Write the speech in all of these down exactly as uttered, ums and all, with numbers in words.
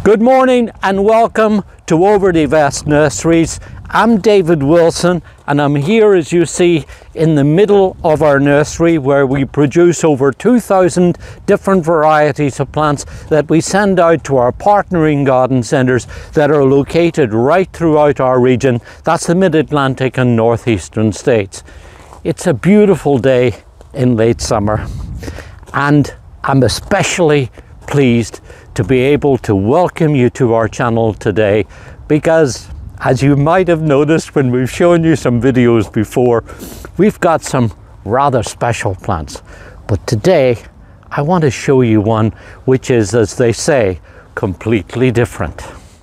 Good morning and welcome to Overdy Vest Nurseries. I'm David Wilson and I'm here, as you see, in the middle of our nursery where we produce over two thousand different varieties of plants that we send out to our partnering garden centres that are located right throughout our region. That's the Mid-Atlantic and Northeastern states. It's a beautiful day in late summer and I'm especially pleased to be able to welcome you to our channel today because, as you might have noticed when we've shown you some videos before, we've got some rather special plants. But today I want to show you one which is, as they say, completely different.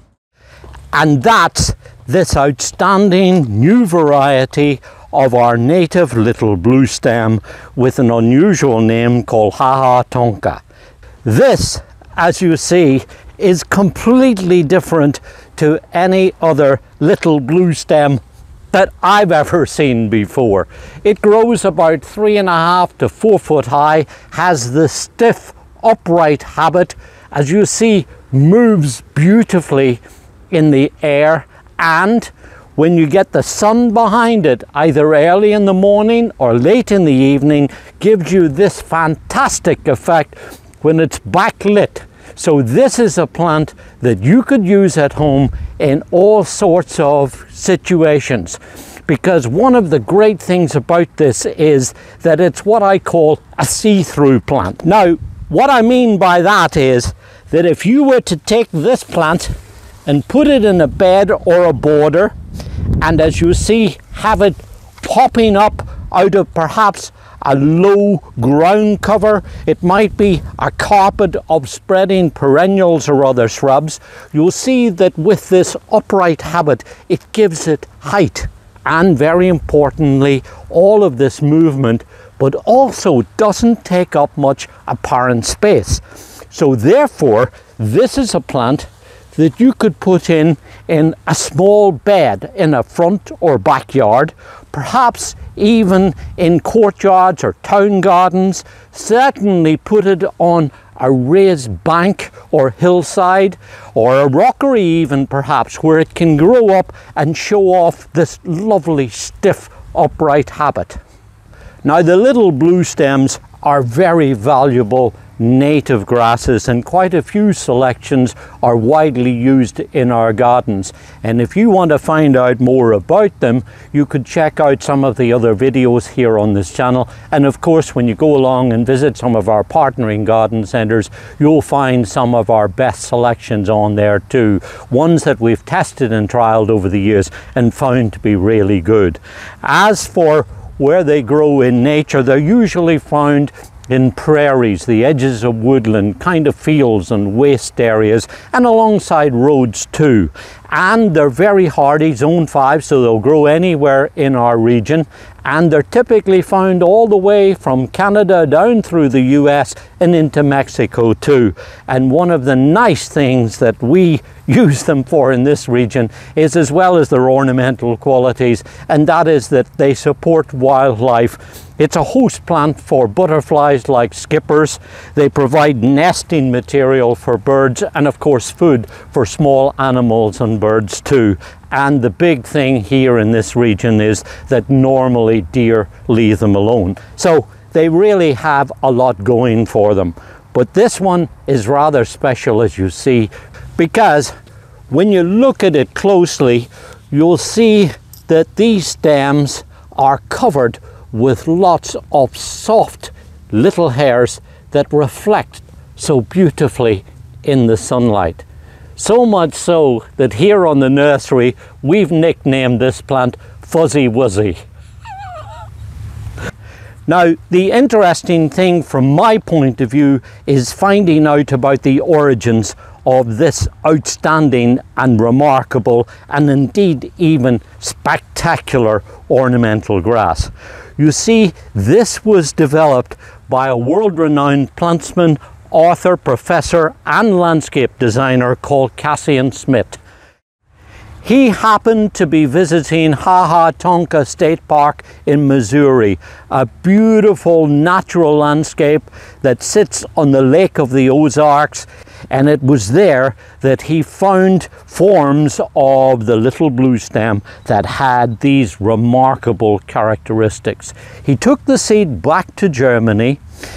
And that's this outstanding new variety of our native little bluestem with an unusual name called Ha Ha Tonka. This, as you see, is completely different to any other little bluestem that I've ever seen before. It grows about three and a half to four foot high, has the stiff upright habit, as you see, moves beautifully in the air, and when you get the sun behind it, either early in the morning or late in the evening, gives you this fantastic effect when it's backlit. So this is a plant that you could use at home in all sorts of situations, because one of the great things about this is that it's what I call a see-through plant. Now, what I mean by that is that if you were to take this plant and put it in a bed or a border, and as you see, have it popping up out of perhaps a low ground cover, it might be a carpet of spreading perennials or other shrubs, you'll see that with this upright habit, it gives it height and, very importantly, all of this movement, but also doesn't take up much apparent space. So therefore, this is a plant that you could put in in a small bed in a front or backyard, perhaps even in courtyards or town gardens. Certainly put it on a raised bank or hillside, or a rockery even perhaps, where it can grow up and show off this lovely stiff upright habit. Now, the little bluestems are very valuable native grasses, and quite a few selections are widely used in our gardens. And if you want to find out more about them, you could check out some of the other videos here on this channel. And of course, when you go along and visit some of our partnering garden centres, you'll find some of our best selections on there too, ones that we've tested and trialed over the years and found to be really good. As for where they grow in nature, they're usually found in prairies, the edges of woodland, kind of fields and waste areas, and alongside roads too. And they're very hardy, zone five, so they'll grow anywhere in our region. And they're typically found all the way from Canada down through the U S and into Mexico too. And one of the nice things that we use them for in this region is, as well as their ornamental qualities, and that is that they support wildlife. It's a host plant for butterflies like skippers. They provide nesting material for birds, and of course food for small animals and birds too. And the big thing here in this region is that normally deer leave them alone. So they really have a lot going for them. But this one is rather special, as you see, because when you look at it closely, you'll see that these stems are covered with lots of soft little hairs that reflect so beautifully in the sunlight. So much so that here on the nursery, we've nicknamed this plant Fuzzy Wuzzy. Now, the interesting thing from my point of view is finding out about the origins of this outstanding and remarkable, and indeed even spectacular, ornamental grass. You see, this was developed by a world-renowned plantsman, author, professor and landscape designer called Cassian Smith. He happened to be visiting Ha Ha Tonka State Park in Missouri, a beautiful natural landscape that sits on the Lake of the Ozarks, and it was there that he found forms of the little bluestem that had these remarkable characteristics. He took the seed back to Germany.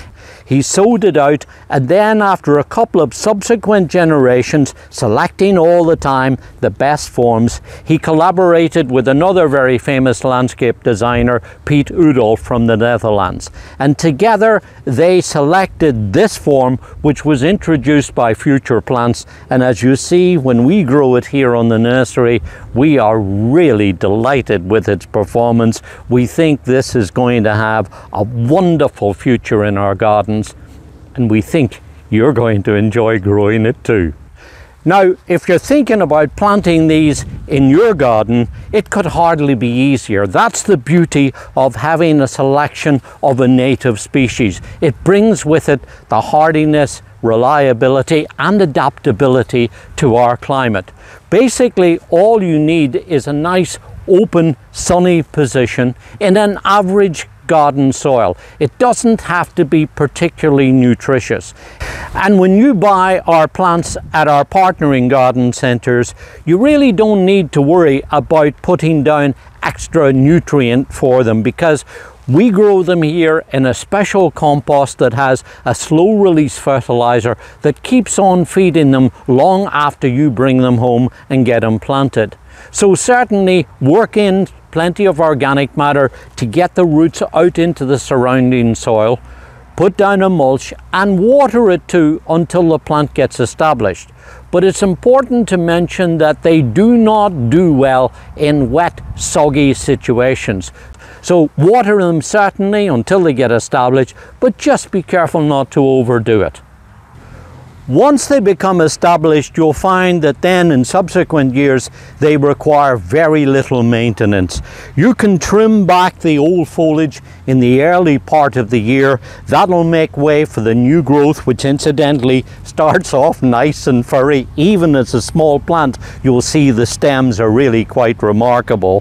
He sowed it out, and then after a couple of subsequent generations, selecting all the time the best forms, he collaborated with another very famous landscape designer, Piet Oudolf from the Netherlands. And together they selected this form, which was introduced by Future Plants. And as you see, when we grow it here on the nursery, we are really delighted with its performance. We think this is going to have a wonderful future in our garden, and we think you're going to enjoy growing it too. Now, if you're thinking about planting these in your garden, it could hardly be easier. That's the beauty of having a selection of a native species. It brings with it the hardiness, reliability, and adaptability to our climate. Basically, all you need is a nice, open, sunny position in an average garden soil. It doesn't have to be particularly nutritious. And when you buy our plants at our partnering garden centres, you really don't need to worry about putting down extra nutrient for them, because we grow them here in a special compost that has a slow release fertilizer that keeps on feeding them long after you bring them home and get them planted. So certainly work in plenty of organic matter to get the roots out into the surrounding soil, put down a mulch and water it too until the plant gets established. But it's important to mention that they do not do well in wet, soggy situations. So water them certainly until they get established, but just be careful not to overdo it. Once they become established, you'll find that then in subsequent years they require very little maintenance. You can trim back the old foliage in the early part of the year. That'll make way for the new growth, which incidentally starts off nice and furry. Even as a small plant, you'll see the stems are really quite remarkable.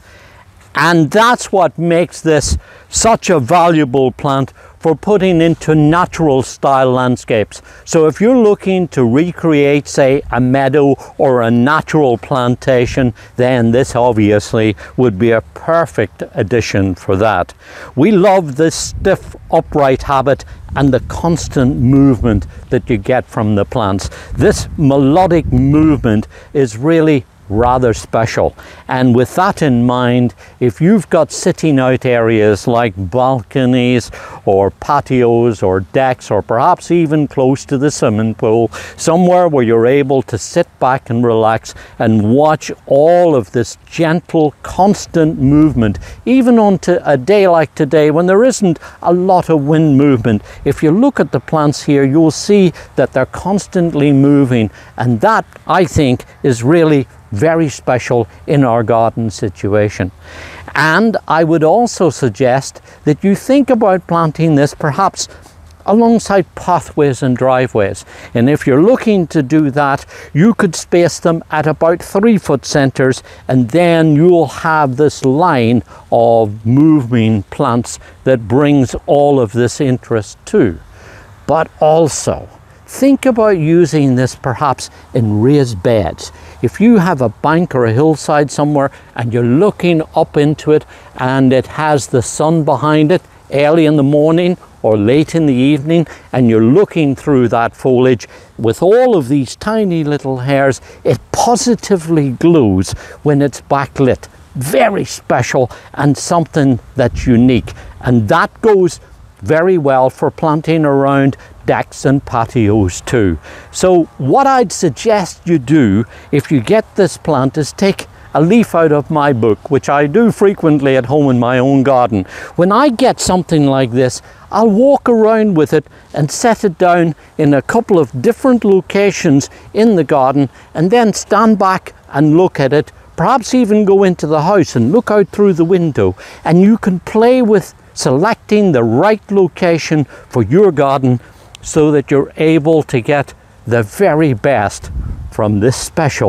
And that's what makes this such a valuable plant for putting into natural style landscapes. So if you're looking to recreate, say, a meadow or a natural plantation, then this obviously would be a perfect addition for that. We love this stiff, upright habit and the constant movement that you get from the plants. This melodic movement is really rather special. And with that in mind, if you've got sitting out areas like balconies or patios or decks, or perhaps even close to the swimming pool, somewhere where you're able to sit back and relax and watch all of this gentle, constant movement, even on to a day like today when there isn't a lot of wind movement, if you look at the plants here, you'll see that they're constantly moving, and that, I think, is really very special in our garden situation. And I would also suggest that you think about planting this perhaps alongside pathways and driveways. And if you're looking to do that, you could space them at about three foot centers, and then you'll have this line of moving plants that brings all of this interest too. But also, think about using this perhaps in raised beds. If you have a bank or a hillside somewhere and you're looking up into it and it has the sun behind it early in the morning or late in the evening, and you're looking through that foliage with all of these tiny little hairs, it positively glows when it's backlit. Very special and something that's unique. And that goes very well for planting around decks and patios too. So what I'd suggest you do if you get this plant is take a leaf out of my book, which I do frequently at home in my own garden. When I get something like this, I'll walk around with it and set it down in a couple of different locations in the garden, and then stand back and look at it, perhaps even go into the house and look out through the window, and you can play with selecting the right location for your garden so that you're able to get the very best from this special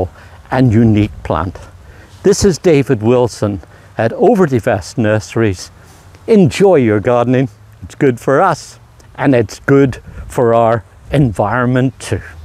and unique plant. This is David Wilson at Over the Vest Nurseries. Enjoy your gardening. It's good for us and it's good for our environment too.